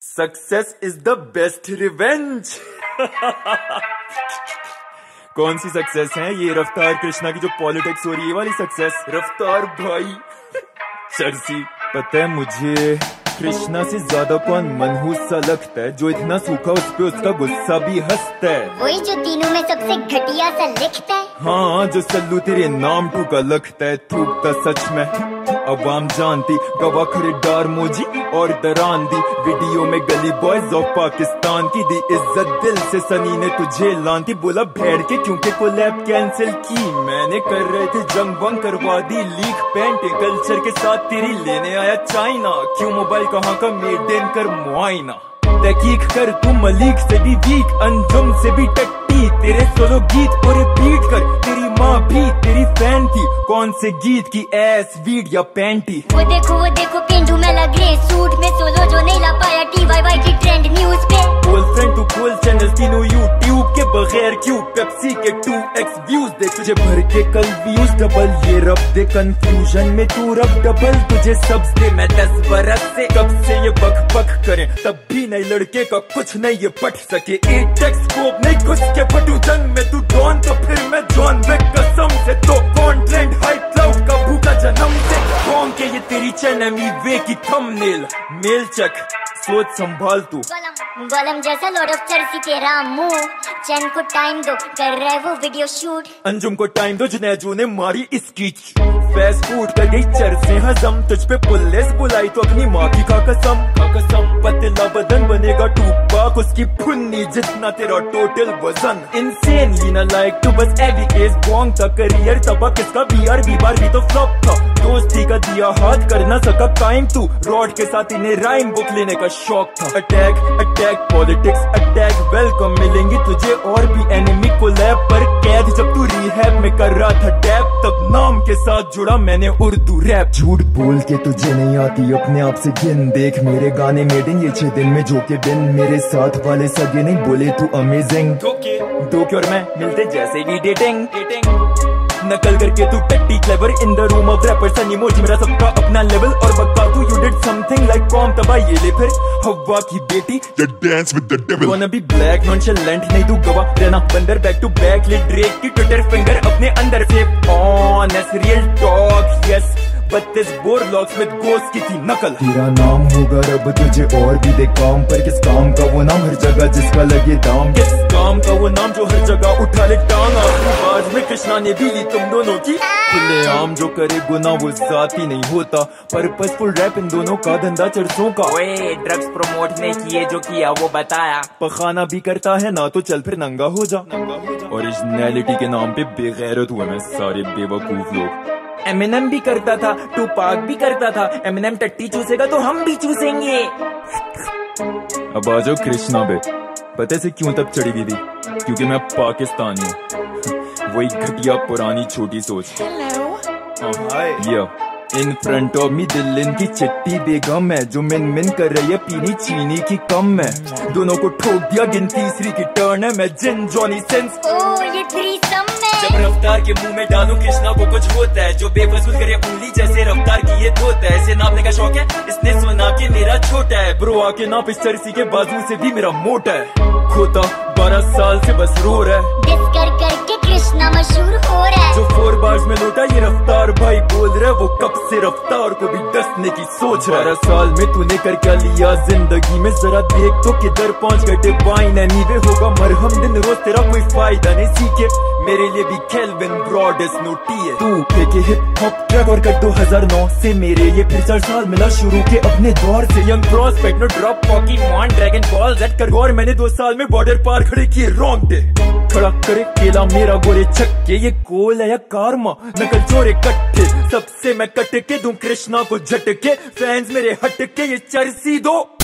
Success is the best revenge. कौन सी success है ये? रफ्तार कृष्णा की जो पॉलिटिक्स हो रही है वाली सक्सेस। रफ्तार भाई चर्सी। पता है मुझे कृष्णा से ज्यादा कौन मनहूस सा लगता है, जो इतना सूखा उस पे उसका गुस्सा भी हंसता है। वही जो तीनों में सबसे घटिया सा लिखता है। हाँ, जो सल्लू तेरे नाम टूका लगता है, थूकता सच में। अवाम जानती गवा खरीदार मोजी और दरान दी वीडियो में गली बॉयज ऑफ पाकिस्तान की दी इज्जत दिल से सनी ने तुझे लानती। बोला भेड़ के क्योंकि कोलैब कैंसिल की मैंने, कर रहे थे जंग वंग करवा दी लीक। पेंट कल्चर के साथ तेरी लेने आया चाइना, क्यों मोबाइल कहाँ का मेड इन कर मुआइना। तहकीक कर तू मलिक से भी वीक, अंजुम से भी टट्टी, तेरे सोलो गीत को रिपीट कर। तेरी माँ भी तेरी फैन थी, कौन से गीत की एस वीड या पैंटी। वो देखो पेंडू में लगे सूट में, सोलो जो नहीं ला पाया TYY की ट्रेंड न्यूज पे। कोल फ्रेंड टू कोल चैनल तीनों यूट्यूब के बगैर क्यों पेप्सी के 2x व्यूज दे। तुझे भर के कल व्यूज डबल, ये रब दे कंफ्यूजन में तू रब डबल। तुझे सब्स दे मैं 10 बरस से, कब से ये बक बक करें तब भी नहीं लड़के का कुछ नहीं ये पढ़ सके। एक टेक्सटबुक नहीं घुस के फटू जंग में, तू डॉन तो फिर मैं जॉन विक कसम से। तो कौन ट्रेंड हाई क्लाउड का भूखा जन्म से, कौन के ये तेरी चैनमी वे की थंबनेल। मेल चेक सोच संभाल तू। गोलम जैसा लॉर्ड ऑफ चर्सी तेरा मुंह, चैन को टाइम दो कर रहे वो वीडियो शूट। अंजुम को टाइम दो जुनैजू ने मारी इसकी फेस फूड कर गई चर्चे हजम। तुझ पे पुलिस बुलाई तो अपनी माँ की खा कसम। पतला बदन बनेगा टूपाक उसकी फुन्नी जितना तेरा टोटल वजन। इंसेनली ना लाइक तू बस एवी केस बॉन्ग था करियर तबा किसका BR भी तो फ्लॉप था। दोस्ती का दिया हाथ कर ना सका कायम तू, रॉड के साथ इन्हें राइम बुक लेने का शौक था। अटैक पॉलिटिक्स अटैक वेलकम, मिलेंगी तुझे और भी एनिमी कोलैब पर कैद। जब तू रिहैब में कर रहा था डैप, तब नाम के साथ जुड़ा मैंने उर्दू रैप। झूठ बोल के तुझे नहीं आती अपने आप से गिन, देख मेरे गाने मेड इन ये 6 दिन में जो के दिन। मेरे साथ वाले सगे नहीं बोले तू अमेजिंग, धोखे और मैं मिलते जैसे भी डेटिंग। नकल करके तू टट्टी clever in the room of rappers emoji, मेरा सबका अपना लेवल और बक्का तू। यू डिड समथिंग लाइक कॉम तबा ये ले फिर हवा की बेटी। You dance with the devil. Wanna be black nonchalant नहीं तू गवा रहना बंदर बैक टू बैक ले ड्रेक की ट्विटर फिंगर अपने अंदर से। ऑनेस्ट रियल टॉक यस, 32 बोर लॉक्स में गोस्ट की थी नकल। तेरा नाम होगा रब तुझे और भी दे काम, पर किस काम का वो नाम हर जगह जिसका लगे दाम। किस काम का वो नाम जो हर जगह उठा ले टांग। आवाज में कृष्णा ने भी ली तुम दोनों की खुले आम, जो करे गुना वो जाती नहीं होता। पर्पसफुल रैप इन दोनों का धंधा चर्चों का। ओए ड्रग्स प्रमोट ने किए जो किया वो बताया। पखाना भी करता है ना तो चल फिर नंगा हो जा। ओरिजिनलिटी के नाम पे बेगैरत हुए मैं सारे बेवकूफ लोग। एमिनेम भी करता था, टूपाक भी करता था। एमिनेम टट्टी चूसेगा तो हम भी चूसेंगे। अब आ जाओ कृष्णा बे। पता से क्यों तक चढ़ी हुई थी? क्योंकि मैं पाकिस्तानी हूँ। वही घटिया पुरानी छोटी सोच। या in front of me Delhi की चिट्टी बेगम है, जो मिन मिन कर रही है पीनी चीनी की कम है। दोनों को ठोक दिया गिन तीसरी की टर्न है, मैं जिन जॉनी सेंस। ओ ये थ्रीसम में जब रफ्तार के मुंह में डालू कृष्णा को कुछ होता है, जो बेफजूल करे उंगली जैसे रफ्तार की ये धोता है। इसे नापने का शौक है इसने सुना के मेरा छोटा है, ब्रो आके नाप इस चर्सी के बाजू से भी मेरा मोटा है। खोता 12 साल से बस रो रहा है, डिस कर करके कृष्णा मशहूर हो रहा है। जो 4 बार्स में लौटा ये रफ्तार भाई बोल रहा है, वो कब से रफ्तार को भी डसने की सोच रहा है। 12 साल में तूने कर क्या लिया जिंदगी में, जरा देख तो किधर पहुंच गए। डिवाइन एनीवे होगा मरहम दिन रोज तेरा कोई फायदा नहीं, सीखे मेरे लिए भी केल्विन ब्रॉडस नोटी है। तू फेंके हिप हॉप ट्रैक और कर 2009 से मेरे ये फिर 4 साल मिला शुरू के अपने दौर से। Young prospect no drop Pokemon Dragon Ball Z कर गौर, मैंने 2 साल में बॉर्डर पार खड़े किए रॉन्ग डे। खड़ा करे केला मेरा गोरे छक्के, ये कोल है या कारमा नकल चोरे कट्टे। सबसे मैं कट के दूं कृष्णा को झटके, फैंस मेरे हटके ये चर्सी दो।